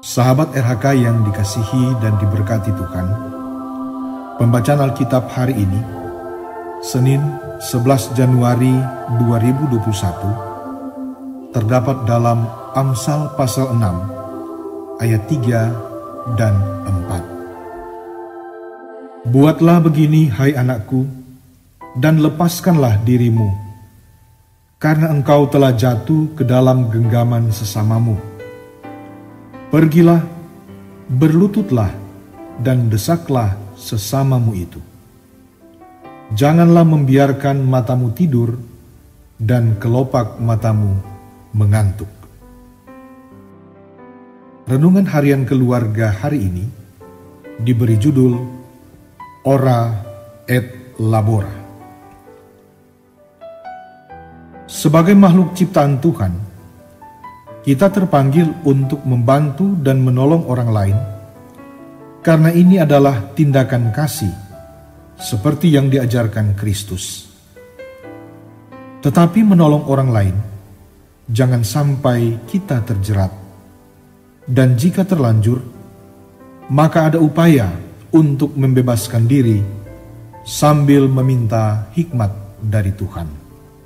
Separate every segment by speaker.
Speaker 1: Sahabat RHK yang dikasihi dan diberkati Tuhan, pembacaan Alkitab hari ini, Senin 11 Januari 2021, terdapat dalam Amsal pasal 6, ayat 3 dan 4. Buatlah begini, hai anakku, dan lepaskanlah dirimu, karena engkau telah jatuh ke dalam genggaman sesamamu. Pergilah, berlututlah, dan desaklah sesamamu itu. Janganlah membiarkan matamu tidur dan kelopak matamu mengantuk. Renungan harian keluarga hari ini diberi judul Ora et Labora. Sebagai makhluk ciptaan Tuhan, kita terpanggil untuk membantu dan menolong orang lain, karena ini adalah tindakan kasih, seperti yang diajarkan Kristus. Tetapi menolong orang lain, jangan sampai kita terjerat. Dan jika terlanjur, maka ada upaya untuk membebaskan diri sambil meminta hikmat dari Tuhan.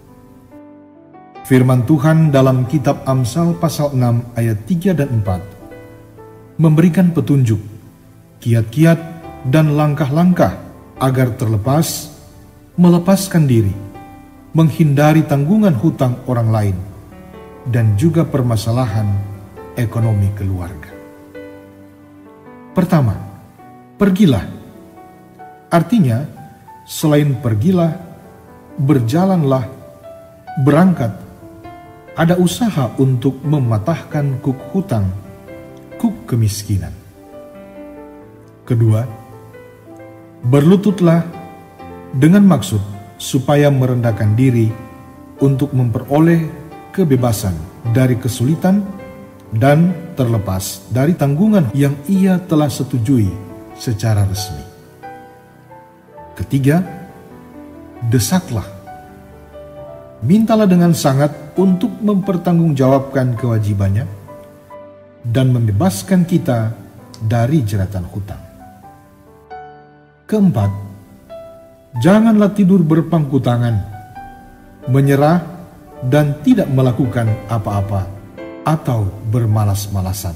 Speaker 1: Firman Tuhan dalam kitab Amsal pasal 6 ayat 3 dan 4 memberikan petunjuk, kiat-kiat dan langkah-langkah agar terlepas, melepaskan diri, menghindari tanggungan hutang orang lain, dan juga permasalahan ekonomi keluarga. Pertama, pergilah. Artinya, selain pergilah, berjalanlah, berangkat, ada usaha untuk mematahkan kuk hutang, kuk kemiskinan. Kedua, berlututlah dengan maksud supaya merendahkan diri untuk memperoleh kebebasan dari kesulitan dan terlepas dari tanggungan yang ia telah setujui secara resmi. Ketiga, desaklah. Mintalah dengan sangat untuk mempertanggungjawabkan kewajibannya dan membebaskan kita dari jeratan hutang. Keempat, janganlah tidur berpangku tangan, menyerah dan tidak melakukan apa-apa atau bermalas-malasan.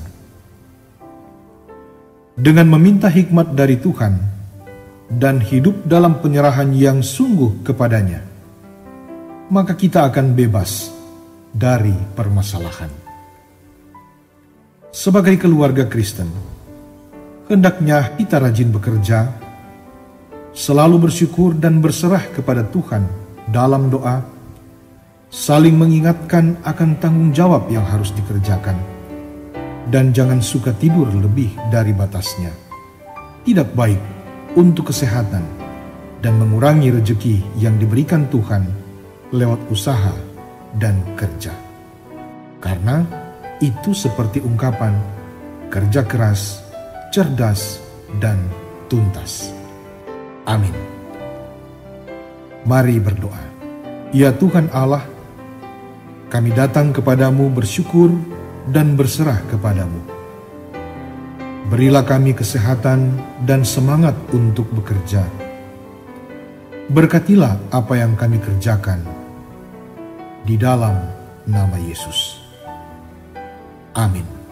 Speaker 1: Dengan meminta hikmat dari Tuhan dan hidup dalam penyerahan yang sungguh kepadanya, maka kita akan bebas dari permasalahan. Sebagai keluarga Kristen, hendaknya kita rajin bekerja, selalu bersyukur dan berserah kepada Tuhan dalam doa, saling mengingatkan akan tanggung jawab yang harus dikerjakan, dan jangan suka tidur lebih dari batasnya. Tidak baik untuk kesehatan dan mengurangi rejeki yang diberikan Tuhan lewat usaha dan kerja. Karena itu seperti ungkapan kerja keras, cerdas, dan tuntas. Amin. Mari berdoa. Ya Tuhan Allah, kami datang kepadamu bersyukur dan berserah kepadamu. Berilah kami kesehatan dan semangat untuk bekerja. Berkatilah apa yang kami kerjakan, di dalam nama Yesus. Amin.